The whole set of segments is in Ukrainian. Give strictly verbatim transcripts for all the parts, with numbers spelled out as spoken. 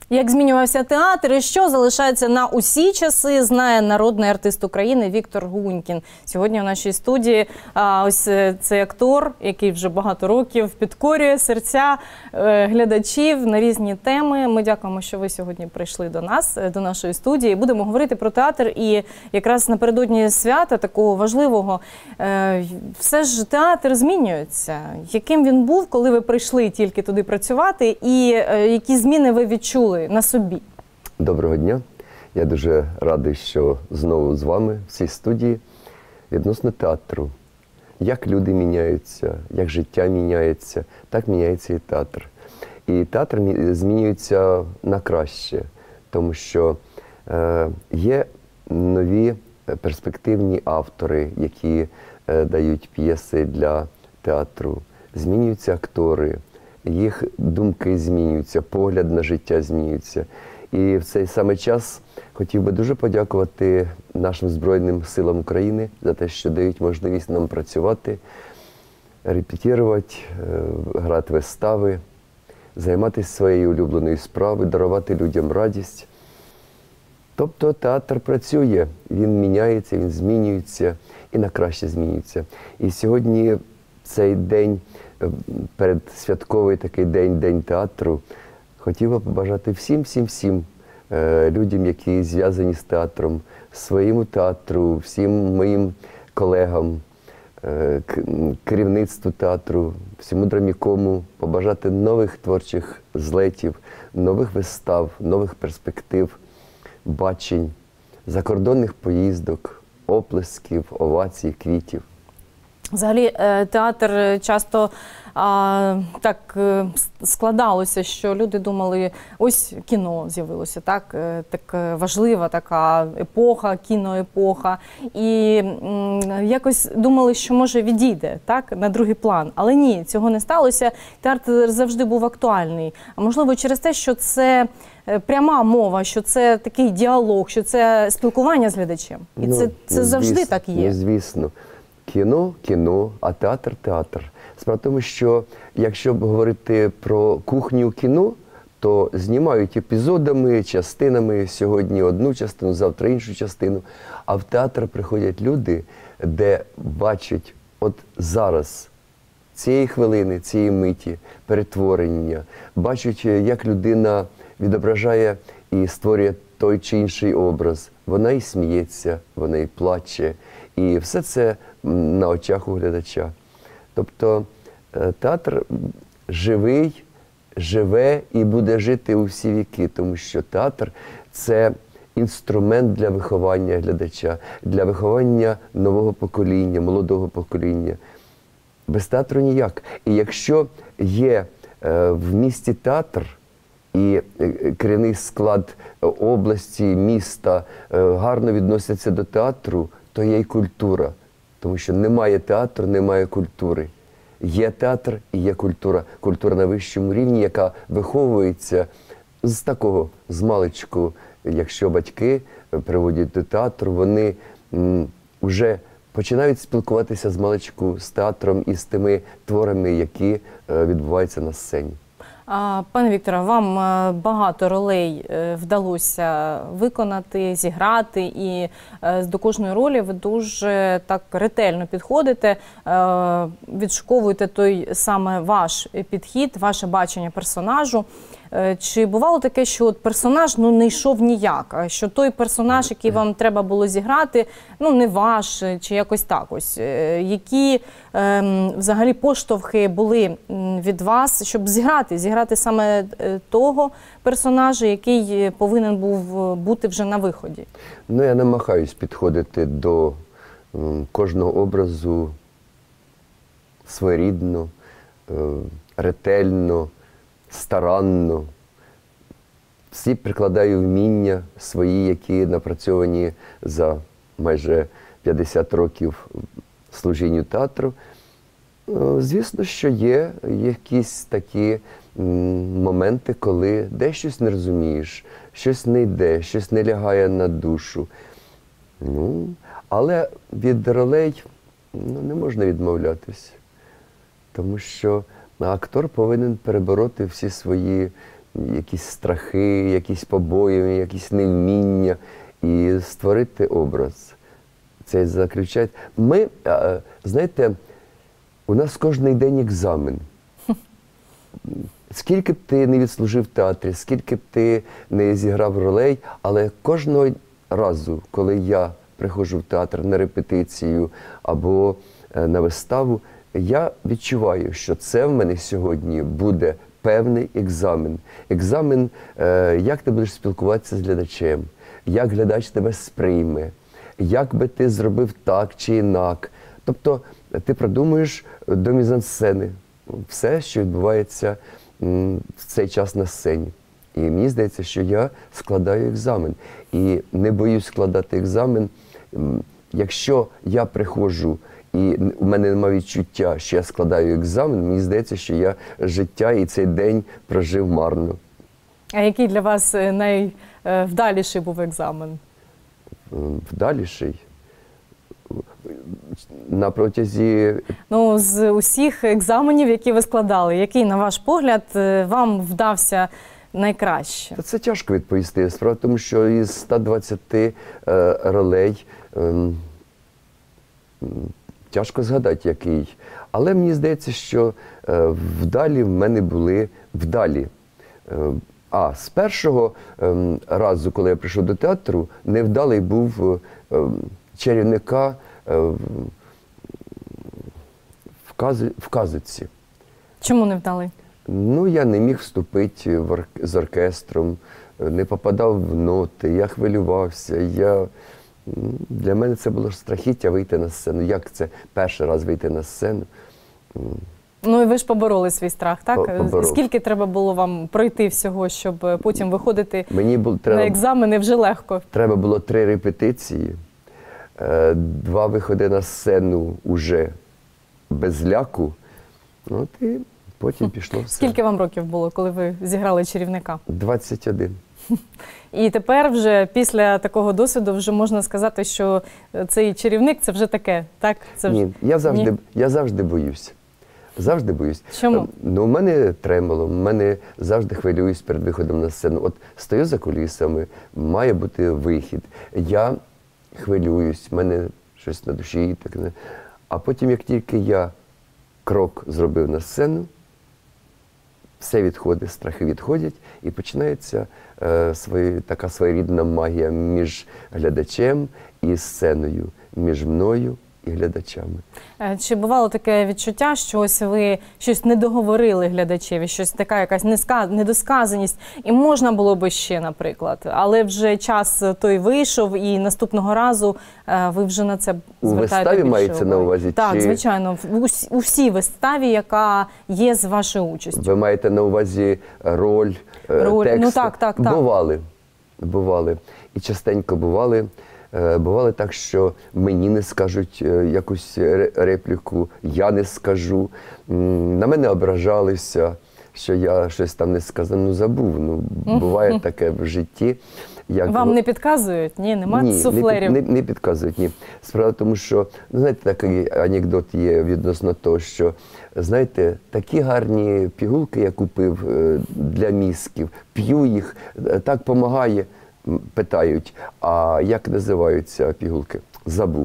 Як змінювався театр і що залишається на усі часи, знає народний артист України Віктор Гунькін. Сьогодні в нашій студії а, ось цей актор, який вже багато років підкорює серця е, глядачів на різні теми. Ми дякуємо, що ви сьогодні прийшли до нас, до нашої студії. Будемо говорити про театр і якраз напередодні свята такого важливого. Е, все ж театр змінюється. Яким він був, коли ви прийшли тільки туди працювати, і е, які зміни ви відчули на собі? Доброго дня. Я дуже радий, що знову з вами в цій студії. Відносно театру. Як люди міняються, як життя міняється, так міняється і театр. І театр змінюється на краще, тому що е, є нові перспективні автори, які е, дають п'єси для театру. Змінюються актори, їх думки змінюються, погляд на життя змінюється. І в цей саме час хотів би дуже подякувати нашим Збройним силам України за те, що дають можливість нам працювати, репетирувати, грати вистави, займатися своєю улюбленою справою, дарувати людям радість. Тобто театр працює, він міняється, він змінюється і на краще змінюється. І сьогодні цей день, передсвятковий такий день, День театру, хотів би побажати всім-всім-всім людям, які зв'язані з театром, своєму театру, всім моїм колегам, керівництву театру, всьому драмікому, побажати нових творчих злетів, нових вистав, нових перспектив, бачень, закордонних поїздок, оплесків, овацій, квітів. Взагалі, театр часто а, так складалося, що люди думали, ось кіно з'явилося, так, так важлива така епоха, кіноепоха, і м, якось думали, що може відійде, так, на другий план. Але ні, цього не сталося, театр завжди був актуальний. А можливо через те, що це пряма мова, що це такий діалог, що це спілкування з глядачем. І ну, це, це завжди звісно, так є. Звісно. Кіно – кіно, а театр – театр. Справа в тому, що якщо б говорити про кухню кіно, то знімають епізодами, частинами, сьогодні одну частину, завтра іншу частину. А в театр приходять люди, де бачать от зараз, цієї хвилини, цієї миті, перетворення, бачать, як людина відображає і створює той чи інший образ. Вона і сміється, вона і плаче. І все це на очах у глядача. Тобто театр живий, живе і буде жити у всі віки, тому що театр – це інструмент для виховання глядача, для виховання нового покоління, молодого покоління. Без театру ніяк. І якщо є в місті театр, і керівний склад області, міста гарно відносяться до театру, то є й культура. Тому що немає театру, немає культури. Є театр і є культура. Культура на вищому рівні, яка виховується з такого, з маличку. Якщо батьки приводять до театру, вони вже починають спілкуватися з маличку, з театром і з тими творами, які відбуваються на сцені. Пане Вікторе, вам багато ролей вдалося виконати, зіграти, і до кожної ролі ви дуже так ретельно підходите, відшуковуєте той саме ваш підхід, ваше бачення персонажу. Чи бувало таке, що от персонаж ну, не йшов ніяк, що той персонаж, який вам треба було зіграти, ну не ваш, чи якось так ось? Які ем, взагалі поштовхи були від вас, щоб зіграти, зіграти саме того персонажа, який повинен був бути вже на виході? Ну, я намагаюсь підходити до ем, кожного образу своєрідно, е, ретельно, старанно. Всі прикладаю вміння свої, які напрацьовані за майже п'ятдесят років служінню театру. Звісно, що є якісь такі моменти, коли десь щось не розумієш, щось не йде, щось не лягає на душу. Ну, але від ролей ну, не можна відмовлятися, тому що актор повинен перебороти всі свої якісь страхи, якісь побої, якісь невміння і створити образ. Це заключає. Ми, знаєте, у нас кожен день екзамен. Скільки б ти не відслужив в театрі, скільки б ти не зіграв ролей, але кожного разу, коли я приходжу в театр на репетицію або на виставу, я відчуваю, що це в мене сьогодні буде певний екзамен. Екзамен, як ти будеш спілкуватися з глядачем, як глядач тебе сприйме, як би ти зробив так чи інак. Тобто ти продумуєш до мізансцени все, що відбувається в цей час на сцені. І мені здається, що я складаю екзамен. І не боюсь складати екзамен. Якщо я приходжу і у мене немає відчуття, що я складаю екзамен, мені здається, що я життя і цей день прожив марно. А який для вас найвдаліший був екзамен? Вдаліший? На протязі... Ну, з усіх екзаменів, які ви складали, який, на ваш погляд, вам вдався найкраще? Це тяжко відповісти. Справа в тому, що із ста двадцяти е, ролей е, тяжко згадати, який. Але мені здається, що е, вдалі в мене були вдалі. Е, а з першого е, разу, коли я прийшов до театру, невдалий був е, чарівника е, в, кази, в казиці. Чому невдалий? Ну, я не міг вступити в ор... з оркестром, не попадав в ноти, я хвилювався. Я... Для мене це було страхіття вийти на сцену. Як це перший раз вийти на сцену? Ну і ви ж побороли свій страх, так? Поборов. Скільки треба було вам пройти всього, щоб потім виходити Мені було, треба... на екзамени вже легко? Треба було три репетиції, два виходи на сцену уже без ляку. От і потім пішло все. Скільки вам років було, коли ви зіграли чарівника? двадцять один. І тепер вже після такого досвіду вже можна сказати, що цей чарівник – це вже таке, так? Це вже... Ні, я завжди, Ні? я завжди боюсь. Завжди боюсь. Чому? Ну, у мене тремоло, в мене завжди хвилююсь перед виходом на сцену. От стою за кулісами, має бути вихід. Я хвилююсь, в мене щось на душі. Так, а потім, як тільки я крок зробив на сцену, все відходить, страхи відходять, і починається е, свої, така своєрідна магія між глядачем і сценою, між мною і глядачами. Чи бувало таке відчуття, що ось ви щось не договорили глядачеві, щось така якась недосказаність, і можна було би ще, наприклад, але вже час той вийшов, і наступного разу ви вже на це звертаєте більше уваги? У виставі мається на увазі? Так, чи... звичайно, у всій виставі, яка є з вашою участю. Ви маєте на увазі роль, роль. текст? Ну так, так, так. Бували, бували. І частенько бували. Бувало так, що мені не скажуть якусь репліку, я не скажу. На мене ображалися, що я щось там не сказав, ну забув. Ну, буває таке в житті. Як... Вам не підказують? Ні, немає ні, суфлерів? Не, не, не підказують, ні. Справа в тому, що, ну, знаєте, такий анекдот є відносно того, що, знаєте, такі гарні пігулки я купив для мізків, п'ю їх, так допомагає. Питають, а як називаються пігулки? Забув.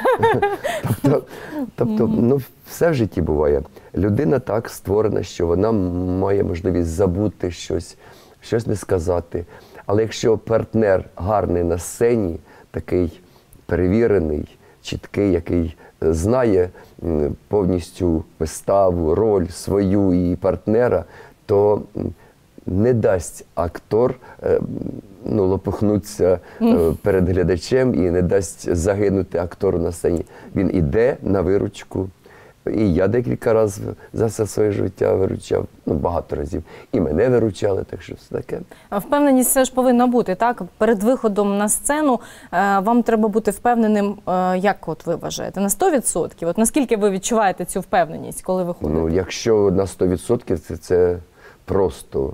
тобто, тобто ну, все в житті буває. Людина так створена, що вона має можливість забути щось, щось не сказати. Але якщо партнер гарний на сцені, такий перевірений, чіткий, який знає повністю виставу, роль свою і партнера, то не дасть актор ну, лопухнутися перед глядачем і не дасть загинути актору на сцені. Він іде на виручку. І я декілька разів за все своє життя виручав, ну, багато разів. І мене виручали, так що все таке. Впевненість все ж повинна бути, так? Перед виходом на сцену вам треба бути впевненим, як от ви вважаєте, на сто відсотків? От наскільки ви відчуваєте цю впевненість, коли виходите? Ну, якщо на сто відсотків, це, це просто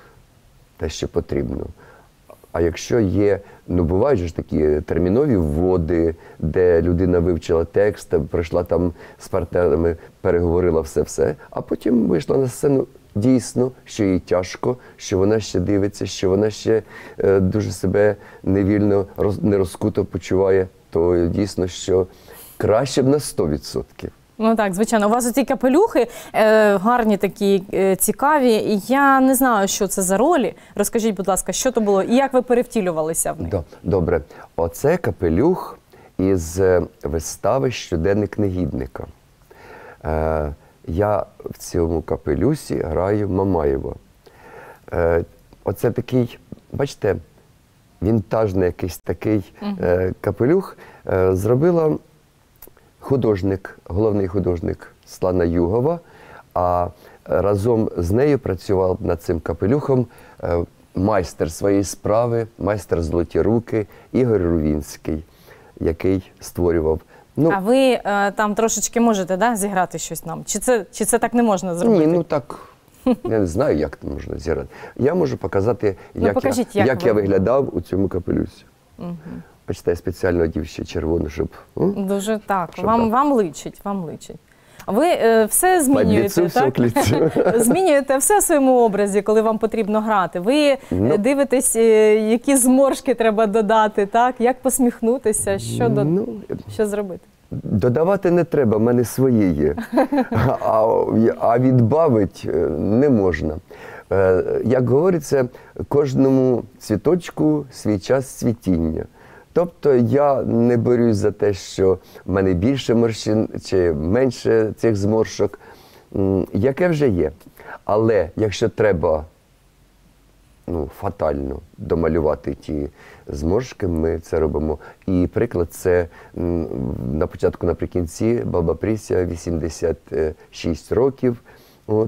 те, що потрібно. А якщо є, ну бувають ж такі термінові вводи, де людина вивчила текст, прийшла там з партнерами, переговорила все-все, а потім вийшла на сцену дійсно, що їй тяжко, що вона ще дивиться, що вона ще е, дуже себе невільно, роз, не розкуто почуває, то дійсно, що краще б на сто відсотків. Ну так, звичайно. У вас ці капелюхи е, гарні такі, е, цікаві. Я не знаю, що це за ролі. Розкажіть, будь ласка, що то було і як ви перевтілювалися в них? Добре. Оце капелюх із вистави «Щоденник негідника». Е, я в цьому капелюсі граю Мамаєва. Е, оце такий, бачите, вінтажний якийсь такий е, капелюх е, зробила художник, головний художник Слана Югова, а разом з нею працював над цим капелюхом е, майстер своєї справи, майстер «Золоті руки» Ігор Рувінський, який створював. Ну, а ви е, там трошечки можете, да, зіграти щось нам? Чи це, чи це так не можна зробити? Ні, ну так, я не знаю, як це можна зіграти. Я можу показати, Ну, як, покажіть, я, як як ви. я виглядав у цьому капелюсі. Угу. Бачите, я спеціально одів ще червону, щоб... м? Дуже так, Щоб вам, так. вам личить, вам личить. А ви е, все змінюєте, лицу, все так? к лицу. Змінюєте все в своєму образі, коли вам потрібно грати. Ви Ну. е, дивитесь, е, які зморшки треба додати, так? Як посміхнутися, що, до... Ну, що зробити? додавати не треба, в мене свої є. А, а відбавити не можна. Е, Як говориться, кожному цвіточку свій час цвітіння. Тобто я не борюсь за те, що в мене більше морщин чи менше цих зморшок, м, яке вже є. Але якщо треба ну, фатально домалювати ті зморшки, ми це робимо. І приклад це м, на початку, наприкінці, баба Пріся, вісімдесят шість років, от,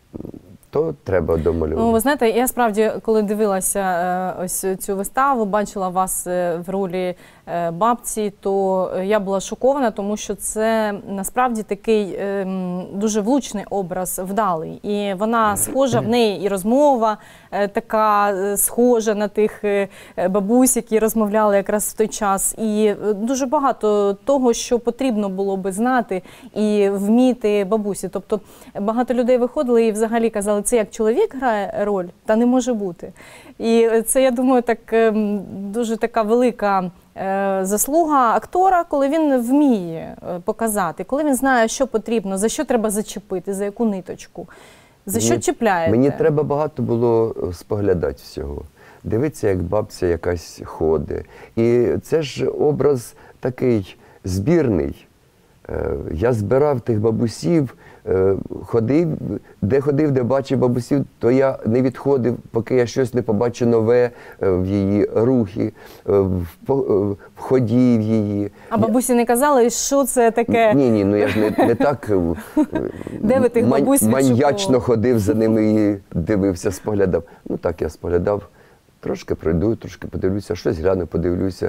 то треба домалювати. Ну, ви знаєте, я справді, коли дивилася е, ось цю виставу, бачила вас е, в ролі е, бабці, то я була шокована, тому що це насправді такий е, м, дуже влучний образ, вдалий. І вона схожа, в неї і розмова е, така е, схожа на тих е, бабусь, які розмовляли якраз в той час. І е, дуже багато того, що потрібно було би знати і вміти бабусі. Тобто багато людей виходили і взагалі казали, це як чоловік грає роль, та не може бути. І це, я думаю, так ем, дуже така велика е, заслуга актора, коли він вміє е, показати, коли він знає, що потрібно, за що треба зачепити, за яку ниточку, за що Мені- чіпляєте. Мені треба багато було споглядати всього. Дивитися, як бабця якась ходить. І це ж образ такий збірний. Е, Я збирав тих бабусів, е, ходив, де ходив, де бачив бабусів, то я не відходив, поки я щось не побачу нове е, в її рухі, е, в по- е, в ході в її. А бабусі не казали, що це таке? Ні, ні, ну я ж не, не так е, Де ви тих мань- бабусь маньячно відшукували? ходив за ними і дивився, споглядав. Ну так я споглядав, трошки пройду, трошки подивлюся, щось гляну, подивлюся.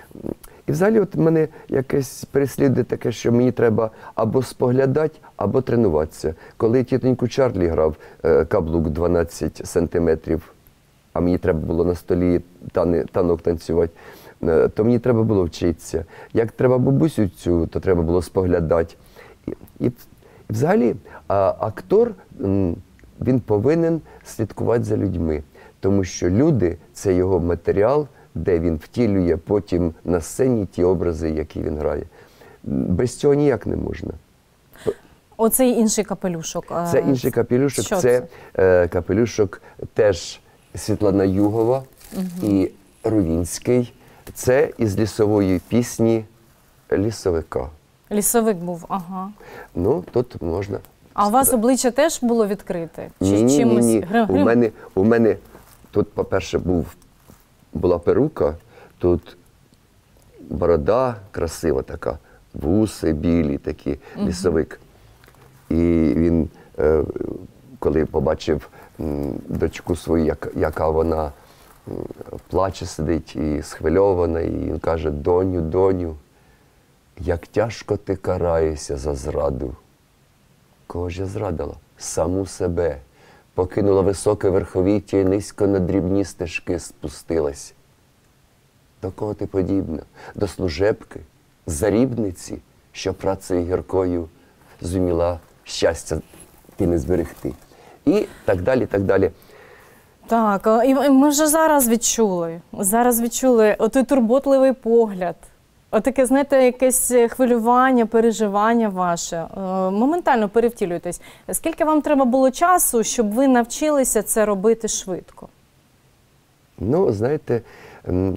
І взагалі от мене якесь переслідує таке, що мені треба або споглядати, або тренуватися. Коли тітоньку Чарлі грав е, каблук дванадцять сантиметрів, а мені треба було на столі тани, танок танцювати, е, то мені треба було вчитися. Як треба бабусю цю, то треба було споглядати. І, і, і взагалі а, актор, м, він повинен слідкувати за людьми, тому що люди – це його матеріал, де він втілює потім на сцені ті образи, які він грає. Без цього ніяк не можна. Оцей інший капелюшок. е, Це інший капелюшок, що це е, капелюшок теж Світлана Югова і Рувінський. Це із лісової пісні «Лісовика». Лісовик був, ага. Ну, тут можна. А у вас обличчя теж було відкрите? Чи Ні, ні, ні, чимось? ні. Грим- У грим- мене, у мене тут, по-перше, був, була перука, тут борода красива така, вуси білі такі, лісовик. І він, е, коли побачив м, дочку свою, як, яка вона м, плаче, сидить і схвильована, і він каже: доню, доню, як тяжко ти караєшся за зраду. Кого ж я зрадила? Саму себе. Покинула високе верховіття і низько на дрібні стежки спустилась. До кого ти подібна? До служебки, зарібниці, що працею гіркою зуміла щастя ти не зберегти. і так далі, так далі. Так, а, і ми вже зараз відчули, зараз відчули отой турботливий погляд, отаке, знаєте, якесь хвилювання, переживання ваше. Е, Моментально перевтілюєтесь. Скільки вам треба було часу, щоб ви навчилися це робити швидко? Ну, знаєте, м,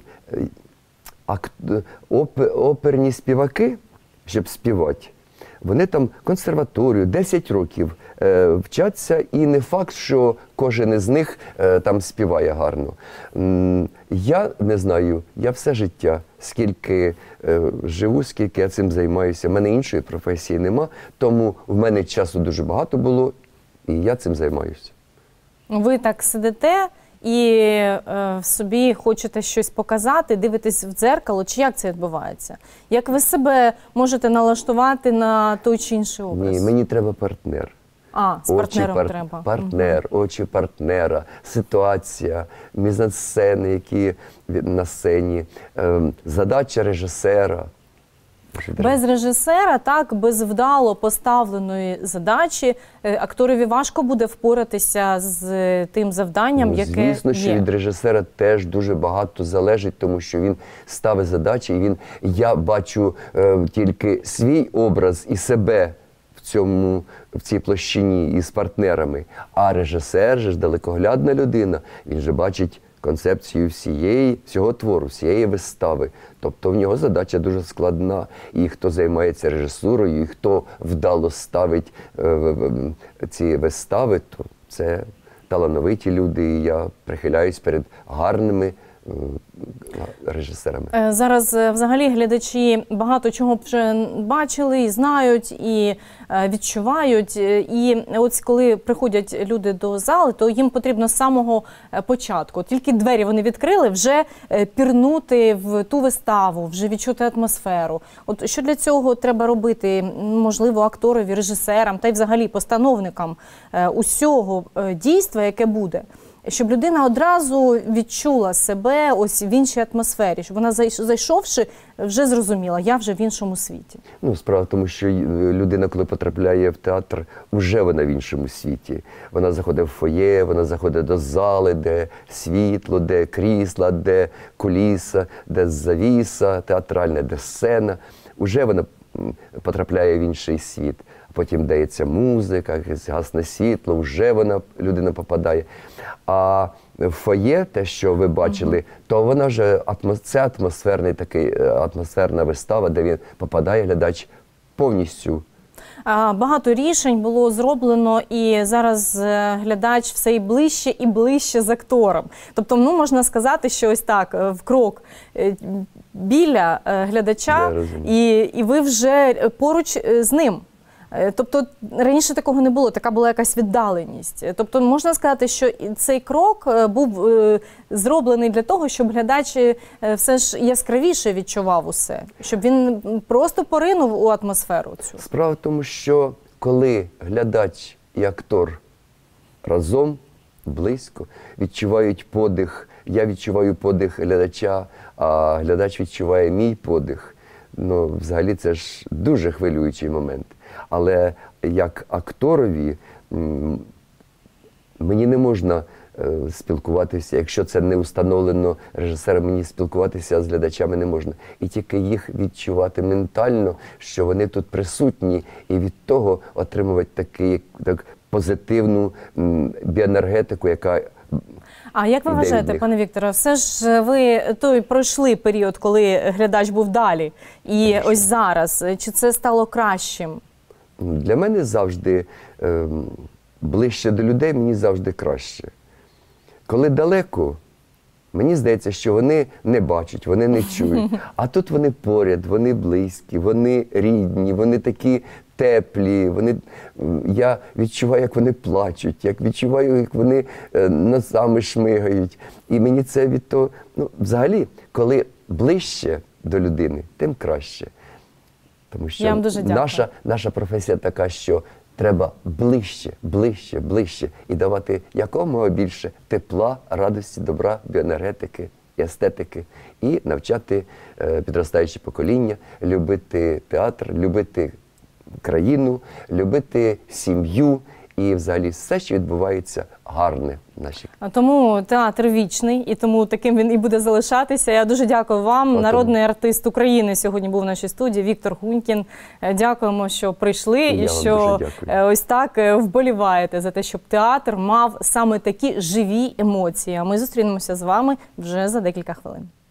ак- оп- оперні співаки, щоб співати, вони там консерваторію, десять років е, вчаться, і не факт, що кожен із них е, там співає гарно. М, Я не знаю, я все життя, скільки е, живу, скільки я цим займаюся, в мене іншої професії нема, тому в мене часу дуже багато було, і я цим займаюся. Ви так сидите і е, собі хочете щось показати, дивитесь в дзеркало, чи як це відбувається? Як ви себе можете налаштувати на той чи інший образ? Ні, мені треба партнер. А, з партнером пар- треба. Партнер, очі партнера, ситуація, мізансцени, які від- на сцені, ем, задача режисера. Без режисера, так, без вдало поставленої задачі, е, акторові важко буде впоратися з тим завданням, Ну, яке звісно, що є. від режисера теж дуже багато залежить, тому що він ставить задачі, і він, я бачу е, тільки свій образ і себе в цьому, в цій площині із партнерами. А режисер же ж далекоглядна людина, він же бачить концепцію всієї, всього твору, всієї вистави. Тобто в нього задача дуже складна. І хто займається режисурою, і хто вдало ставить е, в- в- ці вистави, то це талановиті люди, і я прихиляюсь перед гарними е, режисерами. Е, Зараз е, взагалі глядачі багато чого вже бачили і знають, і е, відчувають. Е, І от коли приходять люди до зали, то їм потрібно з самого е, початку. Тільки двері вони відкрили, вже е, пірнути в ту виставу, вже відчути атмосферу. От що для цього треба робити, можливо, акторові, режисерам та й взагалі постановникам е, усього е, дійства, яке буде? Щоб людина одразу відчула себе ось в іншій атмосфері, щоб вона, зайш- зайшовши, вже зрозуміла, я вже в іншому світі. Ну, справа в тому, що й- людина, коли потрапляє в театр, вже вона в іншому світі. Вона заходить в фоє, вона заходить до зали, де світло, де крісла, де куліса, де завіса театральна, де сцена. Уже вона м, потрапляє в інший світ. Потім дається музика, якесь гасне світло, вже вона, людина попадає. А в фоє, те, що ви бачили, то вона вже атмос- це атмосферний такий, е, атмосферна вистава, де він попадає глядач повністю. А, Багато рішень було зроблено, і зараз е, глядач все і ближче, і ближче з актором. Тобто, ну, можна сказати, що ось так, е, в крок е, біля е, глядача, Я розумію. і, і ви вже поруч е, з ним. Е, Тобто раніше такого не було, така була якась віддаленість. Е, Тобто можна сказати, що і цей крок е, був е, зроблений для того, щоб глядач е, все ж яскравіше відчував усе, щоб він просто поринув у атмосферу цю. Справа в тому, що коли глядач і актор разом, близько, відчувають подих, я відчуваю подих глядача, а глядач відчуває мій подих, ну, взагалі це ж дуже хвилюючий момент. Але як акторові м, мені не можна е, спілкуватися, якщо це не установлено режисером, мені спілкуватися з глядачами не можна. І тільки їх відчувати ментально, що вони тут присутні, і від того отримувати такий, так, позитивну м, біоенергетику, яка А як ви іде від вважаєте, них. пане Вікторе, все ж ви той пройшли період, коли глядач був далі, і Конечно. ось зараз, чи це стало кращим? Для мене завжди е, ближче до людей, мені завжди краще. Коли далеко, мені здається, що вони не бачать, вони не чують. А тут вони поряд, вони близькі, вони рідні, вони такі теплі. Вони, м, я відчуваю, як вони плачуть, як відчуваю, як вони е, носами шмигають. І мені це від того, ну, взагалі, коли ближче до людини, тим краще. Тому що Я вам дуже дякую. наша, наша професія така, що треба ближче, ближче, ближче і давати якомога більше тепла, радості, добра, біоенергетики, і естетики, і навчати е, підростаюче покоління любити театр, любити країну, любити сім'ю і взагалі все, що відбувається гарне в нашій. Тому театр вічний, і тому таким він і буде залишатися. Я дуже дякую вам. Дякую. Народний артист України сьогодні був в нашій студії, Віктор Гунькін. Дякуємо, що прийшли Я і вам що дуже дякую. ось так вболіваєте за те, щоб театр мав саме такі живі емоції. А ми зустрінемося з вами вже за декілька хвилин.